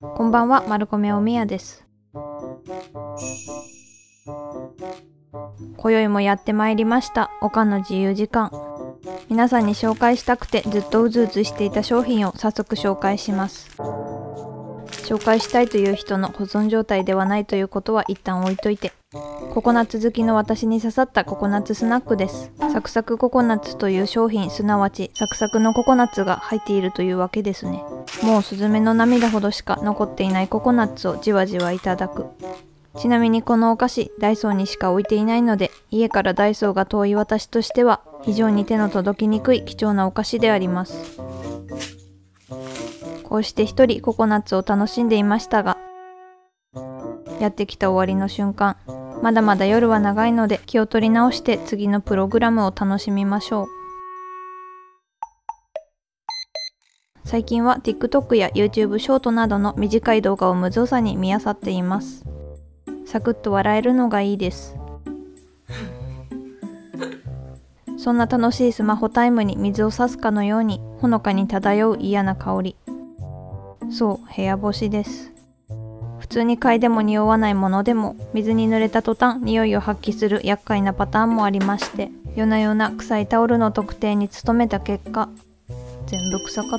こんばんは、マルコメおみやです。今宵もやってまいりました、おかんの自由時間。皆さんに紹介したくてずっとうずうずしていた商品を早速紹介します。紹介したいという人の保存状態ではないということは一旦置いといて、ココナッツ好きの私に刺さったココナッツスナックです。サクサクココナッツという商品、すなわちサクサクのココナッツが入っているというわけですね。もうスズメの涙ほどしか残っていないココナッツをじわじわいただく。ちなみにこのお菓子、ダイソーにしか置いていないので、家からダイソーが遠い私としては非常に手の届きにくい貴重なお菓子であります。こうして一人ココナッツを楽しんでいましたが、やってきた終わりの瞬間、まだまだ夜は長いので気を取り直して次のプログラムを楽しみましょう。最近は TikTok や YouTube ショートなどの短い動画を無造作に見漁っています。サクッと笑えるのがいいです。そんな楽しいスマホタイムに水を差すかのようにほのかに漂う嫌な香り。そう、部屋干しです。普通に嗅いでも匂わないものでも水に濡れた途端匂いを発揮する厄介なパターンもありまして、夜な夜な臭いタオルの特定に努めた結果、全部臭かった。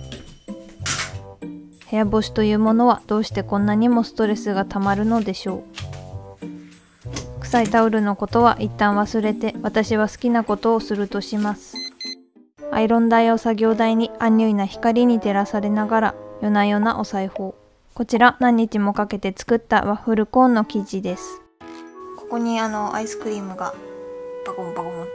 部屋干しというものはどうしてこんなにもストレスがたまるのでしょう。臭いタオルのことは一旦忘れて、私は好きなことをするとします。アイロン台を作業台にアンニュイな光に照らされながら夜な夜なお裁縫。こちら何日もかけて作ったワッフルコーンの生地です。ここにアイスクリームがバコンバコンって。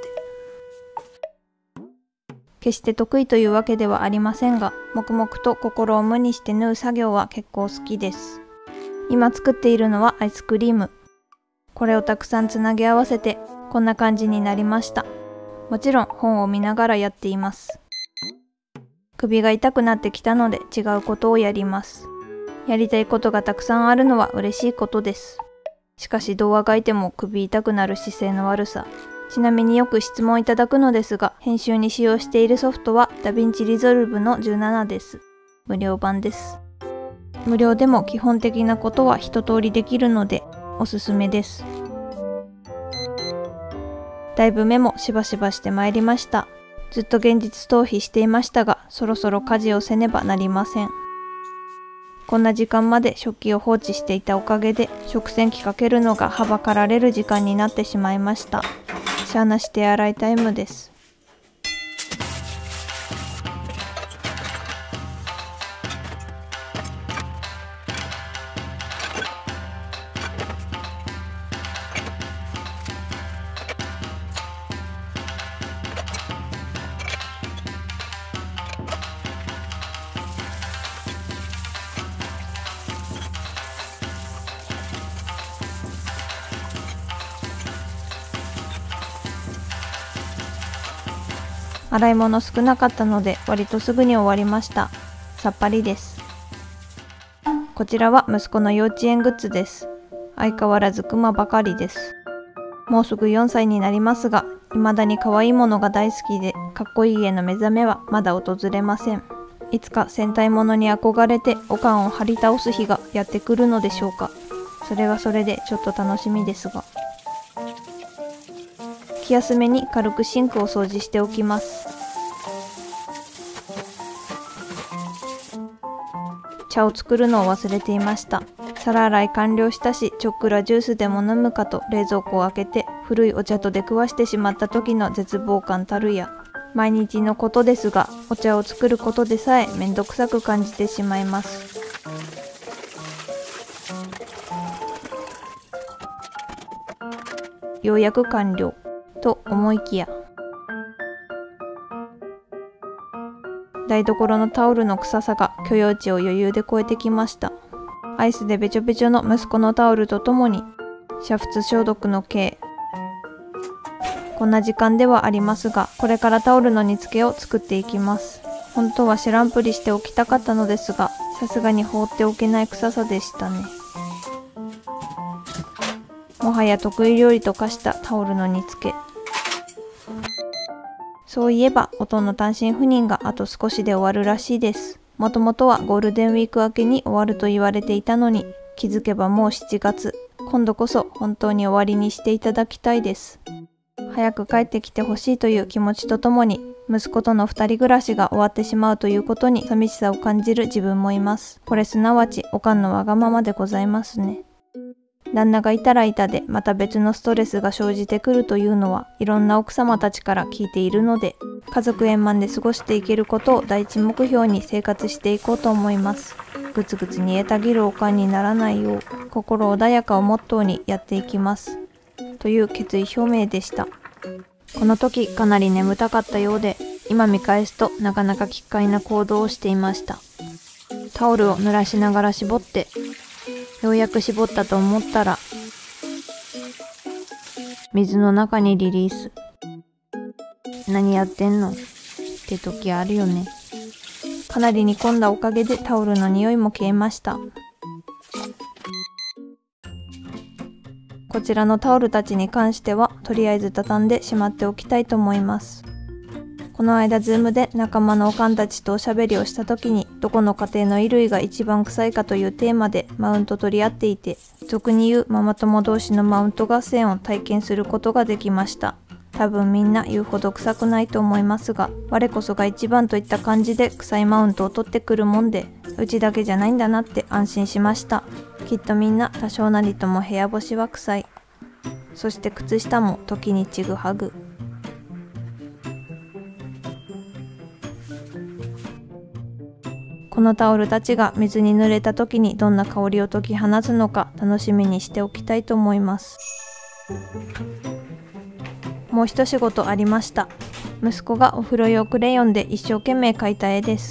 決して得意というわけではありませんが、黙々と心を無にして縫う作業は結構好きです。今作っているのはアイスクリーム。これをたくさんつなぎ合わせてこんな感じになりました。もちろん本を見ながらやっています。首が痛くなってきたので違うことをやります。やりたいことがたくさんあるのは嬉しいことです。しかしどうあがいても首痛くなる姿勢の悪さ。ちなみによく質問いただくのですが、編集に使用しているソフトはダヴィンチリゾルブの17です。無料版です。無料でも基本的なことは一通りできるのでおすすめです。だいぶ目もしばしばしてまいりました。ずっと現実逃避していましたが、そろそろ家事をせねばなりません。こんな時間まで食器を放置していたおかげで、食洗機かけるのがはばかられる時間になってしまいました。しゃあなし手洗いタイムです。洗い物少なかったので割とすぐに終わりました。さっぱりです。こちらは息子の幼稚園グッズです。相変わらずクマばかりです。もうすぐ4歳になりますが、未だに可愛いものが大好きで、かっこいいへの目覚めはまだ訪れません。いつか戦隊ものに憧れておかんを張り倒す日がやってくるのでしょうか。それはそれでちょっと楽しみですが。気休めに軽くシンクを掃除しておきます。茶を作るのを忘れていました。皿洗い完了したし、ちょっくらジュースでも飲むかと冷蔵庫を開けて古いお茶と出くわしてしまった時の絶望感たるや。毎日のことですが、お茶を作ることでさえめんどくさく感じてしまいます。ようやく完了と思いきや、台所のタオルの臭さが許容値を余裕で超えてきました。アイスでべちょべちょの息子のタオルとともに煮沸消毒の刑。こんな時間ではありますが、これからタオルの煮付けを作っていきます。本当は知らんぷりしておきたかったのですが、さすがに放っておけない臭さでしたね。もはや得意料理と化したタオルの煮付け。そういえば音の単身赴任があと少しで終わるらしいです。 もともとはゴールデンウィーク明けに終わると言われていたのに、気づけばもう7月。今度こそ本当に終わりにしていただきたいです。早く帰ってきてほしいという気持ちとともに、息子との2人暮らしが終わってしまうということに寂しさを感じる自分もいます。これすなわちおかんのわがままでございますね。旦那がいたらいたでまた別のストレスが生じてくるというのはいろんな奥様たちから聞いているので、家族円満で過ごしていけることを第一目標に生活していこうと思います。ぐつぐつ煮えたぎるおかんにならないよう、心穏やかをモットーにやっていきます。という決意表明でした。この時かなり眠たかったようで、今見返すとなかなか奇怪な行動をしていました。タオルを濡らしながら絞って、ようやく絞ったと思ったら、水の中にリリース。何やってんのって時あるよね。かなり煮込んだおかげでタオルの匂いも消えました。こちらのタオルたちに関しては、とりあえず畳んでしまっておきたいと思います。この間ズームで仲間のおかんたちとおしゃべりをした時に、どこの家庭の衣類が一番臭いかというテーマでマウント取り合っていて、俗に言うママ友同士のマウント合戦を体験することができました。多分みんな言うほど臭くないと思いますが、我こそが一番といった感じで臭いマウントを取ってくるもんで、うちだけじゃないんだなって安心しました。きっとみんな多少なりとも部屋干しは臭い。そして靴下も時にちぐはぐ。このタオルたちが水に濡れた時にどんな香りを解き放つのか楽しみにしておきたいと思います。もう一仕事ありました。息子がお風呂用クレヨンで一生懸命描いた絵です。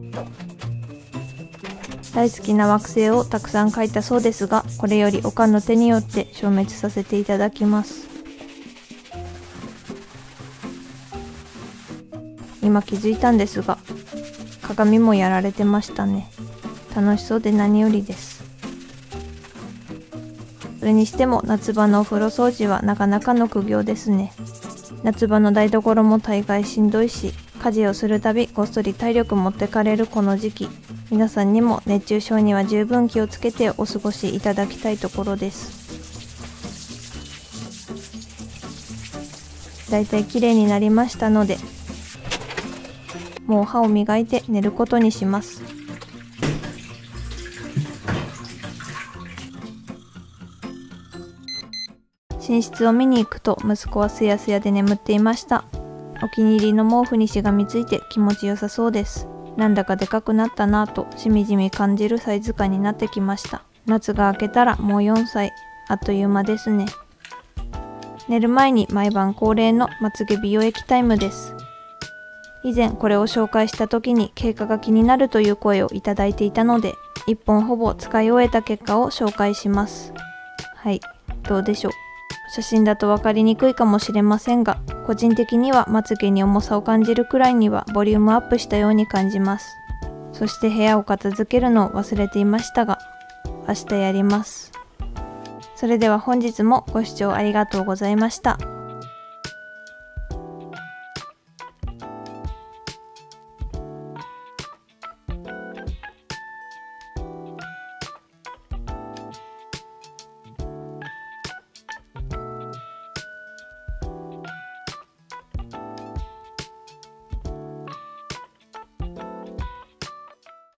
大好きな惑星をたくさん描いたそうですが、これよりおかんの手によって消滅させていただきます。今気づいたんですが、鏡もやられてましたね。楽しそうで何よりです。それにしても夏場のお風呂掃除はなかなかの苦行ですね。夏場の台所も大概しんどいし、家事をするたびごっそり体力持ってかれるこの時期、皆さんにも熱中症には十分気をつけてお過ごしいただきたいところです。だいたい綺麗になりましたので、もう歯を磨いて寝ることにします。寝室を見に行くと息子はすやすやで眠っていました。お気に入りの毛布にしがみついて気持ちよさそうです。なんだかでかくなったなぁとしみじみ感じるサイズ感になってきました。夏が明けたらもう4歳。あっという間ですね。寝る前に毎晩恒例のまつげ美容液タイムです。以前これを紹介した時に経過が気になるという声をいただいていたので、1本ほぼ使い終えた結果を紹介します。はい、どうでしょう。写真だと分かりにくいかもしれませんが、個人的にはまつげに重さを感じるくらいにはボリュームアップしたように感じます。そして部屋を片付けるのを忘れていましたが、明日やります。それでは本日もご視聴ありがとうございました。